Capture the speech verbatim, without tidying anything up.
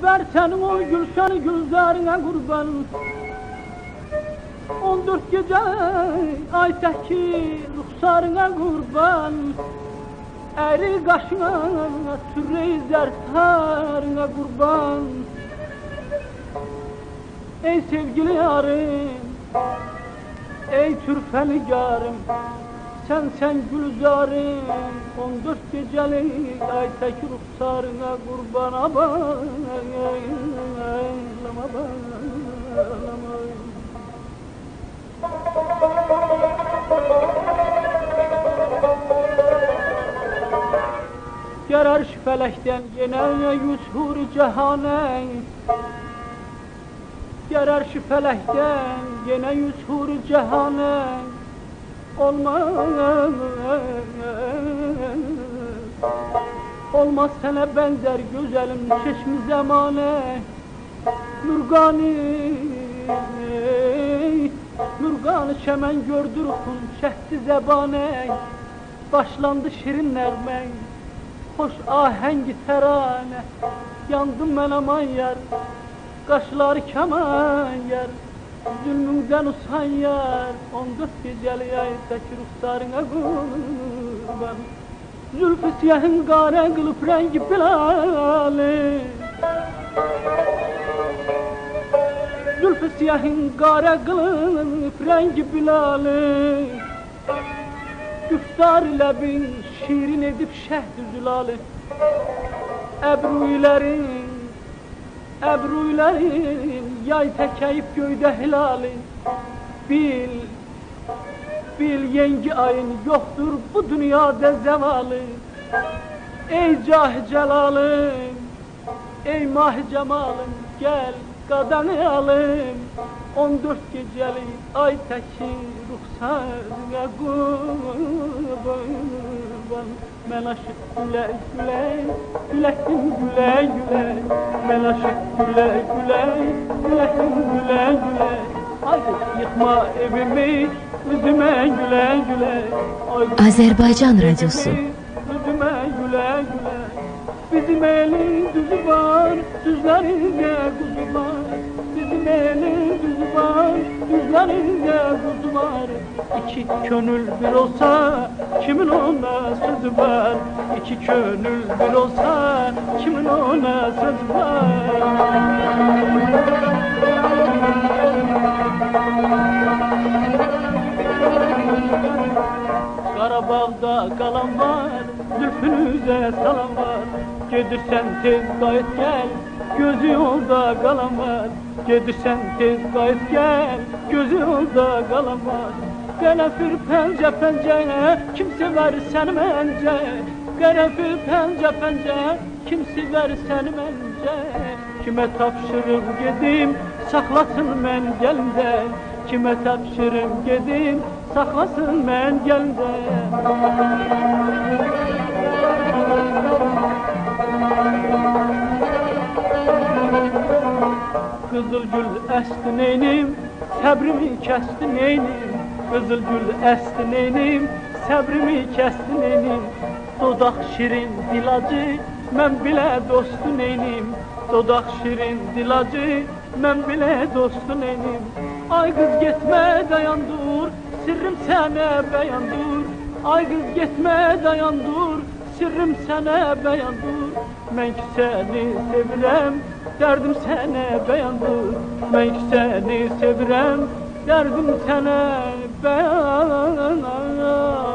Dilber senin o gülşen gözlerine kurban. On dört gece aydaki ruhsarına kurban. Eri kaşına türreyi zertarına kurban. Ey sevgili yarım, ey türfeli yarım, sen sen gülzarım. On dört gecelik aydaki ruhsarına kurban. Ağlama ağlama. Gerer felekten yine yüz huri cehane. Gerer felekten yine yüz huri cehane. Olmaz, olmaz sana benzer güzelim çeşmi zamane. Nurgani, Nurganı çemen gördürkün şehti zebane. Başlandı şirin nermen, hoş ahengi terane. Yandım ben aman yar, kaşları keman yer. Zulmünden usan yar, on dört geceli aydaki ruhsarına kurban. Zülfü siyahın kara kılıp rengi bilali. Zülfü siyahın kara kılıp rengi bilali. Güftar lebin şirin edip şehd-i zülali. Ebruylerin, ebruylerin yay tekeyip göyde hilali. Bil, bil yengi ayın yoktur bu dünyada zevali. Ey cah-ı celalım, ey mah-ı cemalım, gel kadanı alım. On dört geceli aydaki ruhsarına kurban. Men aşık güle güle, gülekim güle güle. Men aşık güle güle, gülekim güle güle. Haydi yıkma evimi, yüzüme güle güle. Azerbaycan Radyosu. Yüzüme güle güle. Bizim elin düzü var, düzlerinde kuzu var. Bizim elin düzü var, düzlerinde kuzu var. İki gönül bir olsa, kimin ona sözü var? İki gönül bir olsa, kimin ona sözü var? Karabağ'da kalan var, zülfünüze salam var. Gedirsen tez gayet gel, gözü yolda kalan var. Gedirsen tez gayet gel, gözü yolda kalan var. Garafir pence pence, kim sever seni mence? Garafir pence pence, kim sever seni mence? Kime tapşırım gedim, saklasın men gelinde. Kime tapşırım gedim, saklasın men gelinde. Kızıl gül esti neynim, sabrimi kesti neynim. Kızıl gül esti neynim, sabrimi kesti neynim. Dodak şirin dilacı, men bile dostu neynim. Dodak şirin dilacı, men bile dostu neynim. Ay kız gitme dayan dur, sırrım sana beyan dur. Ay kız gitme dayan dur, sırrım sana beyan dur. Men ki seni sevirem, derdim sana beyan dur. Men ki seni sevirem, derdim sana beyan.